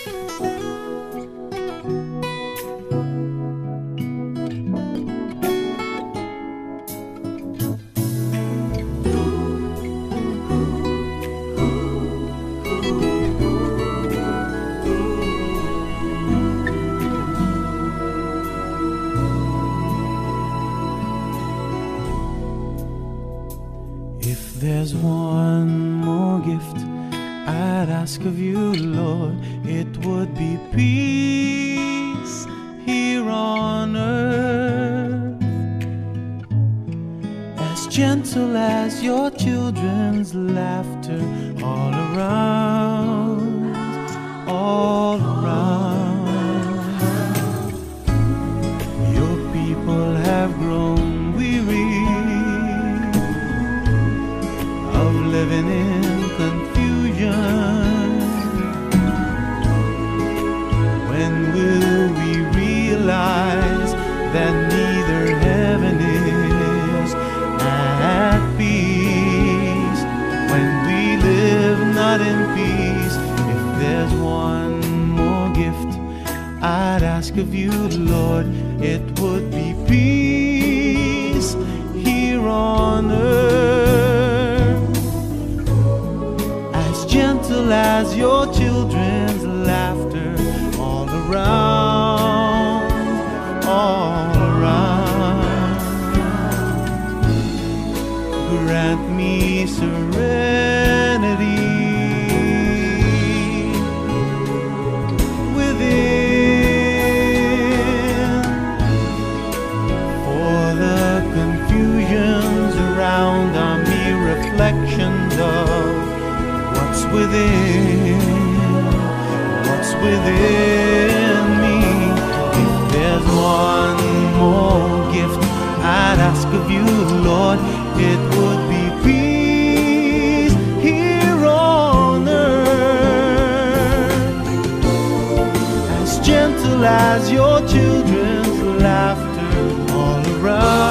If there's one more gift I'd ask of you, Lord, it would be peace here on earth, as gentle as your children's laughter all around, all around. Your people have grown weary of living in confusion. When will we realize that neither heaven is at peace? When we live not in peace. If there's one more gift I'd ask of you, Lord, it would be peace here on earth, as gentle as your children's laughter all around, all around. Grant me serenity within, for the confusions around are mere reflections of what's within, what's within me. If there's one more gift I'd ask of you, Lord, it would be peace here on earth, as gentle as your children's laughter all around.